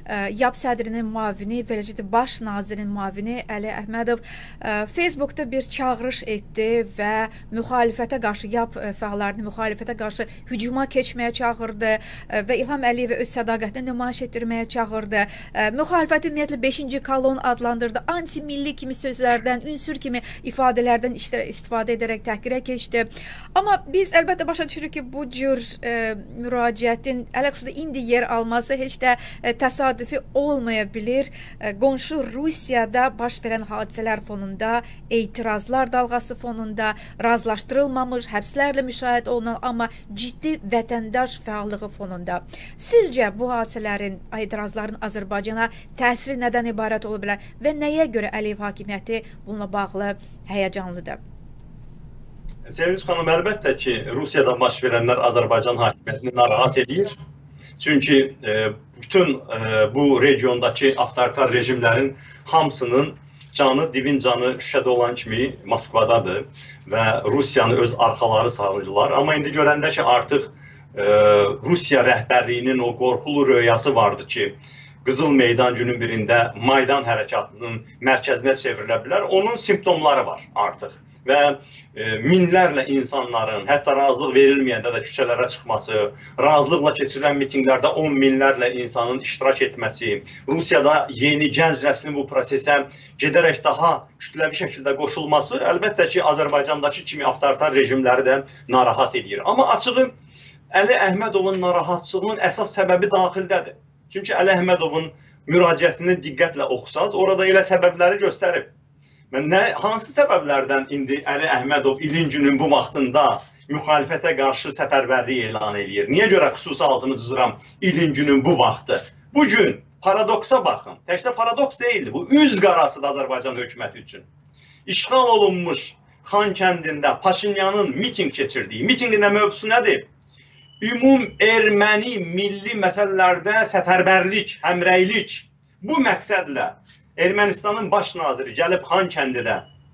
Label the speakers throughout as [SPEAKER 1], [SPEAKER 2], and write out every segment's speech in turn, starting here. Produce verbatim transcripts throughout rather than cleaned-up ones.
[SPEAKER 1] YAP sədrinin müavini, eləcə də baş nazirin müavini Əli Əhmədov Facebookda bir çağırış etdi və müxalifətə qarşı, YAP fəallarını müxalifətə qarşı hücuma keçməyə çağırdı və İlham Əliyevə öz sədaqətini nümayiş etdirməyə çağırdı. Müxalifəti ümumiyyətlə beşinci kolon adlandırdı. Anti-milli kimi sözlərdən, ünsür kimi ifadələrdən istifadə edərək təhqirə keçdi. Amma biz əlbəttə başa düşürük ki, bu cür e, müraciətin əlaqəsində indi yer alması heç də e, təsadüfi olmaya bilir. E, qonşu Rusiyada baş verən hadisələr fonunda, etirazlar dalğası fonunda, razılaşdırılmamış, həbslərlə müşahidə olunan, amma ciddi vətəndaş fəallığı fonunda. Sizcə bu hadisələrin, etirazların Azərbaycana təsiri nədən ibarət ola bilər və nəyə görə Əliyev hakimiyyəti bununla bağlı həyəcanlıdır?
[SPEAKER 2] Sevinç xanım, əlbəttə ki, Rusiyada baş verənlər Azərbaycan hakimiyyətini narahat edir. Çünki e, bütün e, bu regiondakı avtoritar rejimlərin hamısının canı, divin canı şüşədə olan kimi Moskvadadır və Rusiyanı öz arxaları sağlayırlar. Amma indi görəndə ki, artıq e, Rusiya rəhbərliyinin o qorxulu röyası vardı ki, Qızıl Meydan günün birində Maydan hərəkatının mərkəzinə çevrilə bilər. Onun simptomları var artıq. Və e, minlərlə insanların, hətta razılıq verilməyəndə də küçələrə çıxması, razılıqla keçirilən mitinglərdə on minlərlə insanın iştirak etməsi, Rusiyada yeni gənc nəslin bu prosesə gedərək daha kütləvi şəkildə qoşulması əlbəttə ki, Azərbaycandakı kimi avtoritar rejimləri də narahat edir. Amma açığı, Əli Əhmədovun narahatçılığının əsas səbəbi daxildədir. Çünki Əli Əhmədovun müraciətini diqqətlə oxusaz, orada elə səbəbləri göstərib. Nə, hansı səbəblərdən indi Əli Əhmədov ilin günün bu vaxtında müxalifətə qarşı səfərbərlik elan edir? Niyə görə xüsusi altını cızıram ilin günün bu vaxtı? Bu gün paradoksa baxın. Təkcə paradoks deyildi. Bu üz qarasıdır Azərbaycan hökuməti üçün. İşğal olunmuş Xan kəndində Paşinyanın miting keçirdiyi. Mitingində mövzusu nədir? Ümum erməni milli məsələlərdə səfərbərlik, həmrəylik. Bu məqsədlə Ermənistanın baş naziri gəlib Xan kəndidə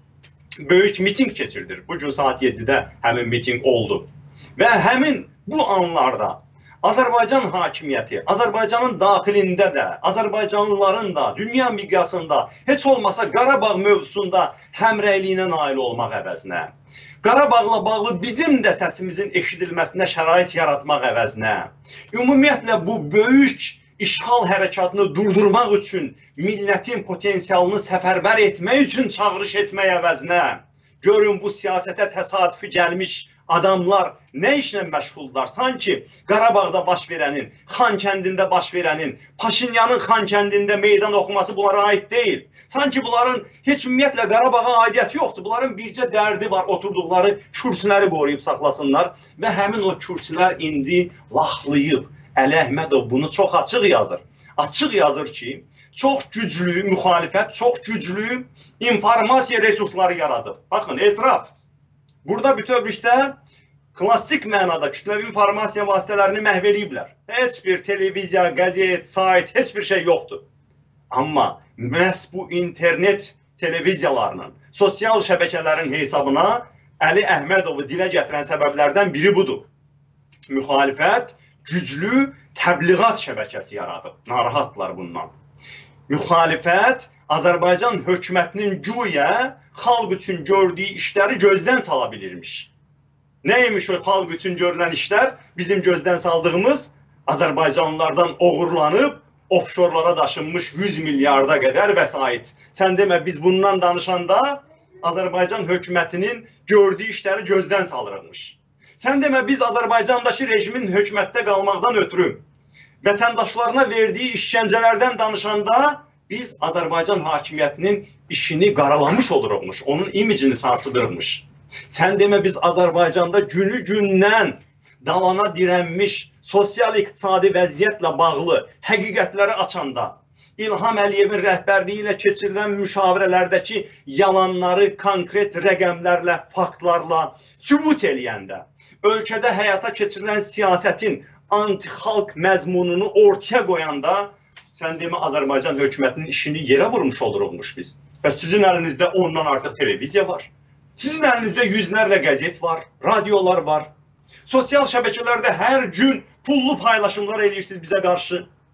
[SPEAKER 2] böyük miting keçirdir. Bugün saat yeddidə həmin miting oldu. Və həmin bu anlarda Azərbaycan hakimiyyəti, Azərbaycanın daxilində də, Azərbaycanlıların da, dünya miqyasında, heç olmasa Qarabağ mövzusunda həmrəyliyinə nail olmaq əvəzinə, Qarabağla bağlı bizim də səsimizin eşidilməsinə şərait yaratmaq əvəzinə, ümumiyyətlə bu böyük işğal hərəkatını durdurmaq üçün, millətin potensialını səfərbər etmək üçün çağırış etmək əvəzinə, görün bu siyasətə təsadüfi gəlmiş adamlar nə işlə məşğullar? Sanki Qarabağda baş verənin, Xan kəndində baş verənin, Paşinyanın Xan kəndində meydan oxuması bunlara aid deyil. Sanki bunların heç ümumiyyətlə Qarabağa aidiyyəti yoxdur. Bunların bircə dərdi var, oturduqları kürsüləri qoruyub saxlasınlar və həmin o kürsülər indi laxlayıb. Əli Əhmədov bunu çox açıq yazır. Açıq yazır ki, çox güclü müxalifət, çox güclü informasiya resursları yaradıb. Baxın, etiraf. Burada bütövlükdə klassik mənada kütləvi informasiya vasitələrini məhv ediblər. Heç bir televiziya, qəzet, sayt, heç bir şey yoxdur. Amma məhz bu internet televiziyalarının, sosial şəbəkələrin hesabına Əli Əhmədovu dilə gətirən səbəblərdən biri budur. Müxalifət güclü təbliğat şəbəkəsi yaradıb. Narahatlar bundan. Müxalifət Azərbaycan hökumətinin güya xalq üçün gördüyü işləri gözdən sala bilirmiş. Neymiş o xalq üçün görülən işlər? Bizim gözdən saldığımız Azərbaycanlılardan oğurlanıb offşorlara daşınmış yüz milyarda qədər vəsait. Sən demə biz bundan danışanda Azərbaycan hökumətinin gördüyü işləri gözdən salırmış. Sən demə biz Azərbaycandakı rejimin hökumətdə qalmaqdan ötürü vətəndaşlarına verdiyi işgəncələrdən danışanda biz Azərbaycan hakimiyyətinin işini qaralamış oluruqmuş, onun imicini sarsıdırmış. Sən demə biz Azərbaycanda günü gündən dalana dirənmiş sosial-iqtisadi vəziyyətlə bağlı həqiqətləri açanda, İlham Əliyevin rəhbərliyi ilə keçirilən müşavirələrdəki yalanları konkret rəqəmlərlə, faktlarla sübut eləyəndə, ölkədə həyata keçirilən siyasətin anti-xalq məzmununu ortaya qoyanda, sən demə Azərbaycan hökumətinin işini yerə vurmuş oluruqmuş biz. Və sizin əlinizdə ondan artıq televiziya var. Sizin əlinizdə yüzlərlə qəzet var, radiolar var. Sosial şəbəkələrdə hər gün pullu paylaşımlar edirsiniz bizə qarşı.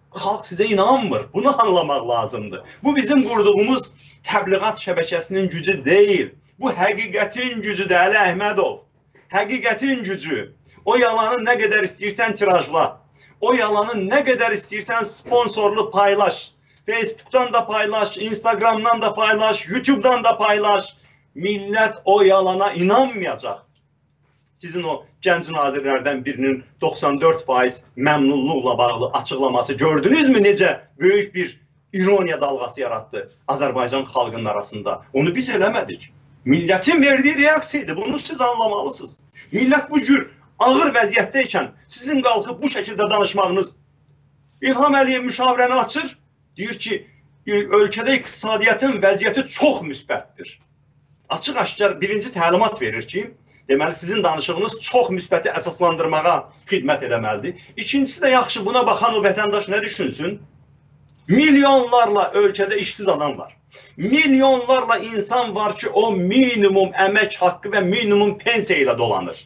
[SPEAKER 2] Xalq sizə inanmır. Bunu anlamaq lazımdır. Bu bizim qurduğumuz təbliğat şəbəkəsinin gücü deyil. Bu həqiqətin gücüdür Əli Əhmədov. Həqiqətin gücü. O yalanı nə qədər istəyirsən tirajla. O yalanı nə qədər istəyirsən sponsorlu paylaş. Facebook'tan da paylaş, Instagram'dan da paylaş, YouTube'dan da paylaş. Millət o yalana inanmayacaq. Sizin o gənc nazirlərdən birinin doxsan dörd faiz məmnunluqla bağlı açıqlaması gördünüzmü necə böyük bir ironiya dalğası yarattı Azərbaycan xalqının arasında? Onu biz eləmədik. Millətin verdiyi reaksiyaydı. Bunu siz anlamalısınız. Millət bu cür ağır vəziyyətdəykən sizin qalxıb bu şəkildə danışmağınız. İlham Əliyev müşavirəni açır. Deyir ki, ölkədə iqtisadiyyatın vəziyyəti çox müsbətdir. Açıq-aşkar birinci təlimat verir ki, deməli sizin danışığınız çox müsbəti əsaslandırmağa xidmət eləməlidir. İkincisi də yaxşı, buna baxan o vətəndaş nə düşünsün? Milyonlarla ölkədə işsiz adam var. Milyonlarla insan var ki, o minimum əmək haqqı və minimum pensiya ilə dolanır.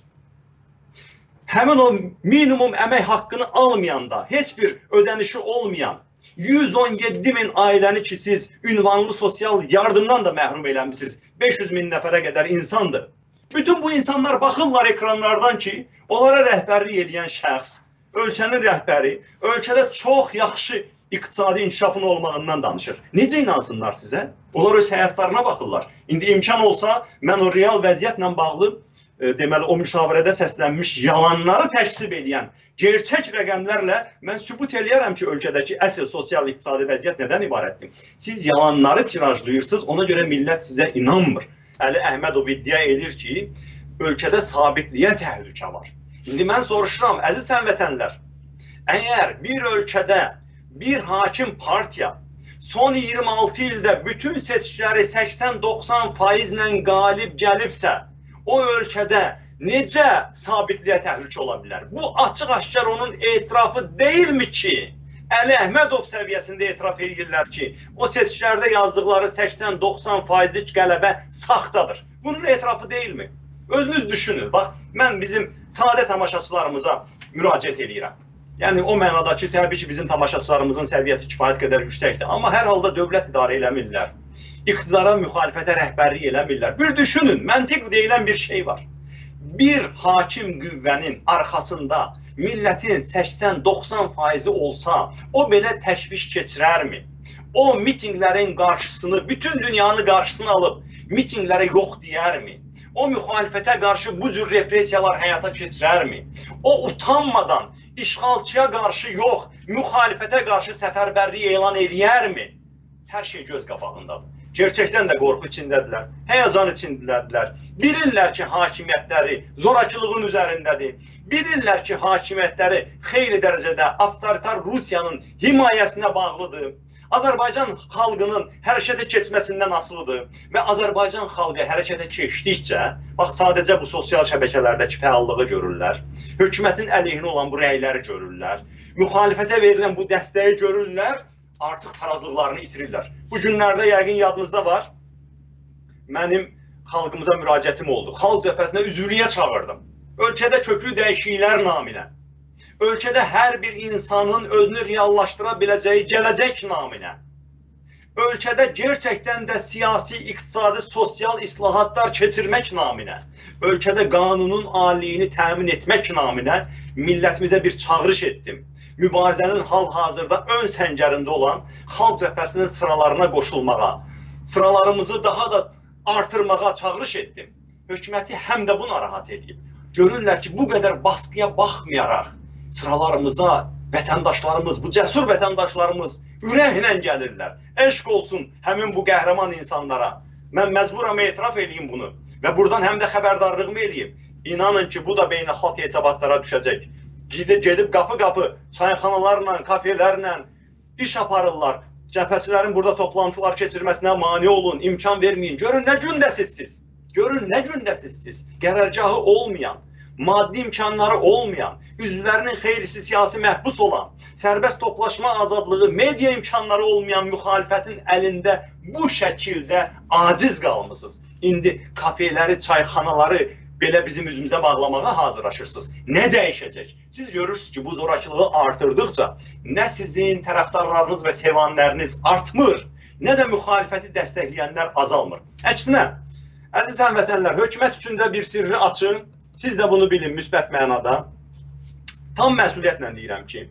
[SPEAKER 2] Həmin o minimum əmək haqqını almayanda, heç bir ödənişi olmayan yüz on yeddi min ailəni ki, siz ünvanlı sosial yardımdan da məhrum eləmişsiniz. beş yüz min nəfərə qədər insandır. Bütün bu insanlar baxırlar ekranlardan ki, onlara rəhbərlik edən şəxs, ölkənin rəhbəri, ölkədə çox yaxşı iqtisadi inkişafın olmağından danışır. Necə inansınlar sizə? Onlar öz həyatlarına baxırlar. İndi imkan olsa, mən o real vəziyyətlə bağlı, e, deməli, o müşavirədə səslənmiş yalanları təksib edən gerçək rəqəmlərlə mən sübut eləyərəm ki, ölkədəki əsl sosial-iqtisadi vəziyyət nədən ibarətdir? Siz yalanları tirajlayırsınız, ona görə millət sizə inanmır. Əli Əhmədov iddia edir ki, ölkədə sabitliyə təhlükə var. İndi mən soruşuram, əziz həmvətənlər, əgər bir ölkədə bir hakim partiya son iyirmi altı ildə bütün seçkiləri səksən doxsan faizlə qalib gəlibsə, o ölkədə necə sabitliyə təhlükə ola bilər? Bu açıq-aşkar onun etirafı deyilmi ki, Əli Əhmədov səviyyəsində etiraf edirlər ki, o seçkilərdə yazdıqları səksən doxsan faizlik qələbə saxtadır. Bunun etirafı deyilmi? Özünüz düşünün. Bax, mən bizim sadə tamaşaçılarımıza müraciət edirəm. Yəni, o mənada ki, təbii ki, bizim tamaşaçılarımızın səviyyəsi kifayət qədər yüksəkdir. Amma hər halda dövlət idarə eləmirlər. İqtidara, müxalifətə rəhbərlik eləmirlər. Bir düşünün, məntiq deyilən bir şey var. Bir hakim qüvvənin arxasında millətin səksən doxsan faizi olsa, o belə təşviş keçirərmi? O mitinglərin qarşısını, bütün dünyanın qarşısını alıb mitinglərə yox deyərmi? O müxalifətə qarşı bu cür repressiyalar həyata keçirərmi? O utanmadan işğalçıya qarşı yox, müxalifətə qarşı səfərbərlik elan eləyərmi? Hər şey göz qabağındadır. Gerçəkdən də qorxu içindədirlər, həyəcan içindədirlər. Bilirlər ki, hakimiyyətləri zorakılığın üzərindədir. Bilirlər ki, hakimiyyətləri xeyli dərəcədə avtoritar Rusiyanın himayəsinə bağlıdır. Azərbaycan xalqının hərəkətə keçməsindən asılıdır və Azərbaycan xalqı hərəkətə keçdikcə, bax, sadəcə bu sosial şəbəkələrdəki fəallığı görürlər, hökumətin əleyhinə olan bu rəyləri görürlər, müxalifətə verilən bu dəstəyi görürlər, artıq tarazlıqlarını itirirlər. Bu günlərdə yəqin yadınızda var, mənim xalqımıza müraciətim oldu. Xalq cəbhəsinə üzvlüyə çağırdım. Ölkədə köklü dəyişikliklər naminə, ölkədə hər bir insanın özünü reallaşdıra biləcəyi gələcək naminə, ölkədə gerçəkdən də siyasi, iqtisadi, sosial islahatlar keçirmək naminə, ölkədə qanunun aliyini təmin etmək naminə millətimizə bir çağırış etdim. Mübarizənin hal-hazırda ön səngərində olan xalq cəbhəsinin sıralarına qoşulmağa, sıralarımızı daha da artırmağa çağırış etdim. Hökuməti həm də bu narahat edib. Görürlər ki, bu qədər baskıya baxmayaraq sıralarımıza vətəndaşlarımız, bu cəsur vətəndaşlarımız ürəklə gəlirlər. Eşq olsun həmin bu qəhrəman insanlara. Mən məcburam etiraf edeyim bunu və buradan həm də xəbərdarlığımı edeyim. İnanın ki, bu da beynəlxalq hesabatlara düşəcək. Gedib qapı-qapı çayxanalarla, kafelərlə iş aparırlar. Cəbhəçilərin burada toplantılar keçirməsinə mane olun, imkan verməyin. Görün nə gündəsiz siz. Görün nə gündəsiz siz. Qərargahı olmayan, maddi imkanları olmayan, üzvlərinin xeyrisi siyasi məhbus olan, sərbəst toplaşma azadlığı, media imkanları olmayan müxalifətin əlində bu şəkildə aciz qalmısınız. İndi kafeləri, çayxanaları belə bizim üzümüzə bağlamağa hazırlaşırsınız. Nə dəyişəcək? Siz görürsünüz ki, bu zorakılığı artırdıqca nə sizin tərəfdarlarınız və sevənləriniz artmır, nə də müxalifəti dəstəkləyənlər azalmır. Əksinə, əziz həmvətənlər, hökumət üçün də bir sirri açın, siz də bunu bilin müsbət mənada. Tam məsuliyyətlə deyirəm ki,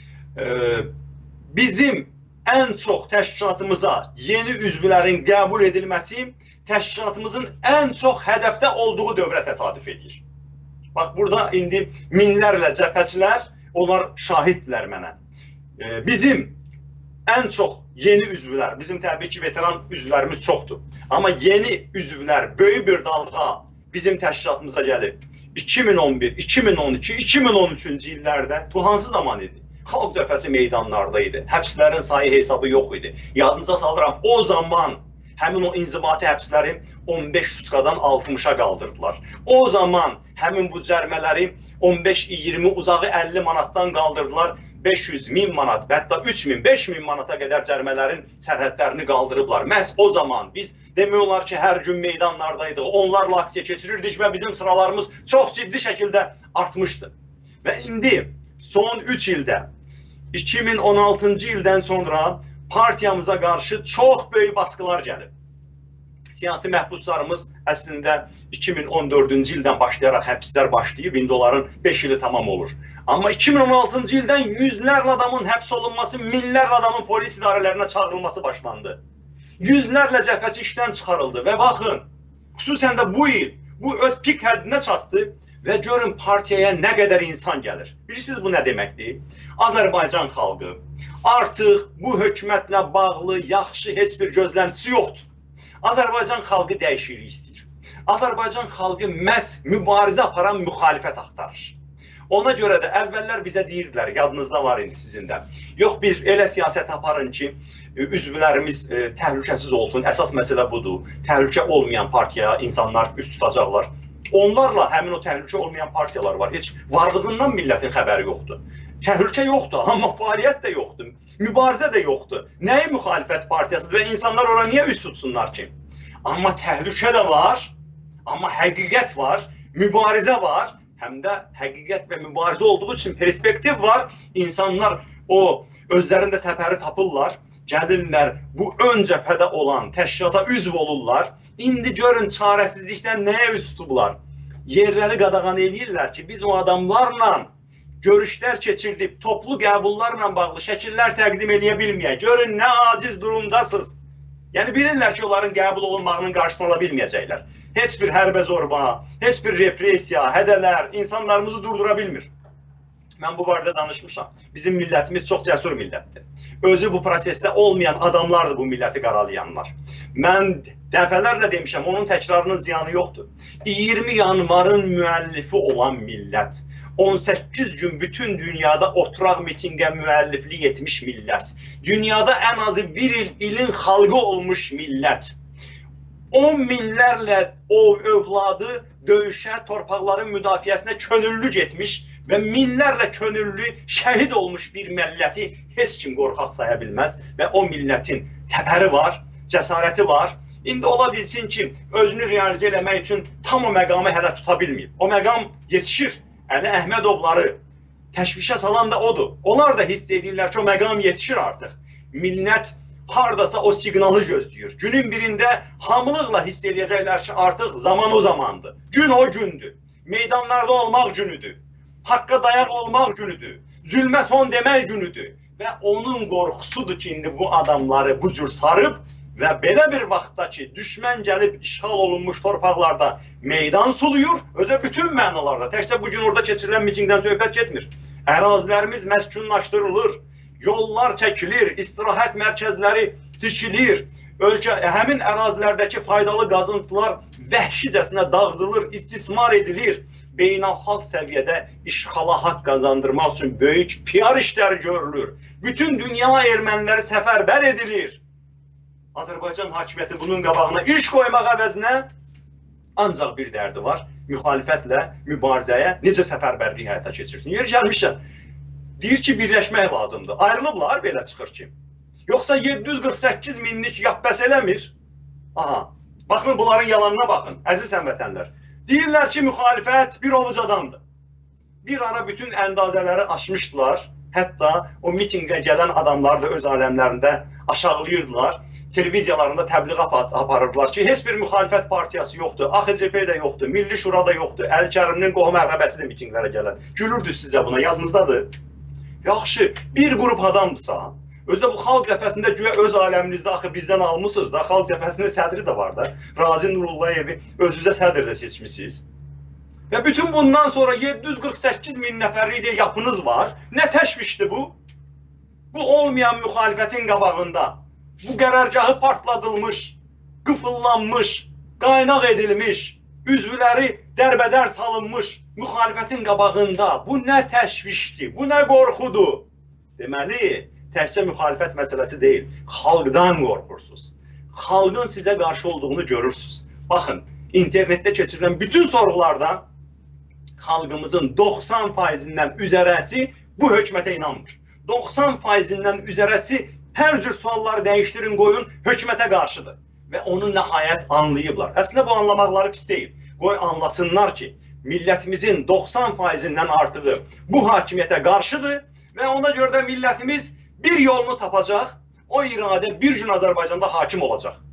[SPEAKER 2] bizim ən çox təşkilatımıza yeni üzvlərin qəbul edilməsi təşkilatımızın ən çox hədəfdə olduğu dövrə təsadüf edir. Bax, burada indi minlərlə cəbhəçilər, onlar şahiddirlər mənə. Bizim ən çox yeni üzvlər, bizim təbii ki, veteran üzvlərimiz çoxdur. Amma yeni üzvlər böyük bir dalğa bizim təşkilatımıza gəlib. iki min on bir, iki min on iki, iki min on üçüncü illərdə bu hansı zaman idi? Xalq cəbhəsi meydanlarda idi. Həbslərin sayı hesabı yox idi. Yadınıza salıram, o zaman həmin o inzibati həbsləri on beş sutkadan altmışa qaldırdılar. O zaman həmin bu cərmələri on beş iyirmi, uzağı əlli manatdan qaldırdılar. beş yüz min manat, hətta üç min, beş min manata qədər cərmələrin sərhədlərini qaldırıblar. Məhz o zaman biz demək olar ki, hər gün meydanlardaydıq, onlarla aksiya keçirirdik və bizim sıralarımız çox ciddi şəkildə artmışdı. Və indi son üç ildə, iki min on altıncı ildən sonra partiyamıza qarşı çox böyük baskılar gəlib. Siyasi məhbuslarımız əslində iki min on dördüncü ildən başlayaraq həbslər başlayıb, indi onların beş ili tamam olur. Amma iki min on altıncı ildən yüzlərlə adamın həbs olunması, minlərlə adamın polis idarələrinə çağırılması başlandı. Yüzlərlə cəbhəçi işdən çıxarıldı və baxın, xüsusən də bu il, bu öz pik həddinə çatdı və görün partiyaya nə qədər insan gəlir. Bilirsiniz bu nə deməkdir? Azərbaycan xalqı artıq bu hökumətlə bağlı yaxşı heç bir gözləntisi yoxdur. Azərbaycan xalqı dəyişiklik istəyir. Azərbaycan xalqı məhz mübarizə aparan müxalifət axtarır. Ona görə də əvvəllər bizə deyirdilər, yadınızda var indi sizin də. Yox, biz elə siyasət aparın ki, üzvlərimiz təhlükəsiz olsun. Əsas məsələ budur. Təhlükə olmayan partiyaya insanlar üst tutacaqlar. Onlarla həmin o təhlükə olmayan partiyalar var. Heç varlığından millətin xəbəri yoxdur. Təhlükə yoxdur, amma fəaliyyət də yoxdur. Mübarizə də yoxdur. Nəyi müxalifət partiyasıdır və insanlar ora niyə üst tutsunlar ki? Amma təhlükə də var, amma həqiqət var, mübarizə var. Həm də həqiqət və mübarizə olduğu üçün perspektiv var. İnsanlar o özlərində təpəri tapırlar, gəlirlər, bu ön cəbhədə olan təşkilata üzv olurlar. İndi görün çarəsizlikdən nəyə üz tutublar? Yerləri qadağan eləyirlər ki, biz o adamlarla görüşlər keçirdib, toplu qəbullarla bağlı şəkillər təqdim eləyə bilməyək. Görün nə aciz durumdasınız. Yəni bilirlər ki, onların qəbul olunmağının qarşısını ala bilməyəcəklər. Heç bir hərbə zorba, heç bir repressiya, hədələr insanlarımızı durdura bilmir. Mən bu barədə danışmışam. Bizim millətimiz çox cəsur millətdir. Özü bu prosesdə olmayan adamlardır bu milləti qaralayanlar. Mən dəfələrlə demişəm, onun təkrarının ziyanı yoxdur. iyirmi yanvarın müəllifi olan millət, on səkkiz gün bütün dünyada oturaq mitingə müəlliflik etmiş millət, dünyada ən azı bir il ilin xalqı olmuş millət, on minlərlə o övladı döyüşə, torpaqların müdafiəsinə könüllü getmiş və minlərlə könüllü şəhid olmuş bir milləti heç kim qorxaq saya bilməz və o millətin təpəri var, cəsarəti var. İndi ola bilsin ki, özünü realizə eləmək üçün tam o məqamı hələ tuta bilməyib. O məqam yetişir. Əli Əhmədovları təşvişə salan da odur. Onlar da hiss edirlər ki, o məqam yetişir artıq. Millət hardasa o siqnalı gözləyir. Günün birində hamılıqla hiss eləyəcəklər ki, artıq zaman o zamandır. Gün o gündür. Meydanlarda olmaq günüdür. Haqqa dayaq olmaq günüdür. Zülmə son demək günüdür. Və onun qorxusudur ki, indi bu adamları bu cür sarıb və belə bir vaxtda ki, düşmən gəlib işğal olunmuş torpaqlarda meydan suluyur, özə bütün mənalarda, təkcə bugün orada keçirilən mitingdən söhbət getmir. Ərazilərimiz məskunlaşdırılır, yollar çəkilir, istirahət mərkəzləri tikilir, ölkə, həmin ərazilərdəki faydalı qazıntılar vəhşicəsinə dağıdılır, istismar edilir. Beynəlxalq səviyyədə işğala haqq qazandırmaq üçün böyük P R işləri görülür. Bütün dünya erməniləri səfərbər edilir. Azərbaycan hakimiyyəti bunun qabağına iş qoymaq əvəzinə ancaq bir dərdi var, müxalifətlə mübarizəyə necə səfərbərlik həyata keçirsin. Yer gəlmişəm, deyir ki, birləşmək lazımdır. Ayrılıblar, belə çıxır ki. Yoxsa yeddi yüz qırx səkkiz minlik yap bəs eləmir. Aha, baxın bunların yalanına baxın, əziz həmvətənlər. Deyirlər ki, müxalifət bir ovuc adamdır. Bir ara bütün əndazələri aşmışdılar. Hətta o mitinqə gələn adamları da öz aləmlərində aşağılayırdılar. Televiziyalarında təbliğat aparırdılar ki, heç bir müxalifət partiyası yoxdur, A X C P də yoxdur, Milli Şura da yoxdur, Əl-Kəriminin qohum əqrəbəsidir mitinqlərə gələn. Gülürdünüz sizə buna, yadınızdadır. Yaxşı, bir qrup adamdırsa, özdə bu xalq cəbhəsində güya öz aləminizdə axı bizdən almışsınız da, xalq cəbhəsində sədri də var da, Razi Nurullayevi özünüzə sədr də seçmişsiniz. Və bütün bundan sonra yeddi yüz qırx səkkiz min nəfərlik deyə yapınız var. Nə təşvişdir bu? Bu olmayan müxalifətin qabağında, bu qərargahı partladılmış, qıfıllanmış, qaynaq edilmiş, üzvləri dərbədər salınmış müxalifətin qabağında bu nə təşvişdir, bu nə qorxudur? Deməli, təkcə müxalifət məsələsi deyil, xalqdan qorxursunuz. Xalqın sizə qarşı olduğunu görürsünüz. Baxın, internetdə keçirilən bütün sorğularda xalqımızın doxsan faizindən üzərəsi bu hökumətə inanmır. doxsan faizindən üzərəsi hər cür sualları dəyişdirin, qoyun, hökumətə qarşıdır. Və onu nəhayət anlayıblar. Əslində bu anlamaqları pis deyil. Qoy anlasınlar ki, millətimizin doxsan faizindən artığı bu hakimiyyətə qarşıdır və ona görə də millətimiz bir yolunu tapacaq, o iradə bir gün Azərbaycanda hakim olacaq.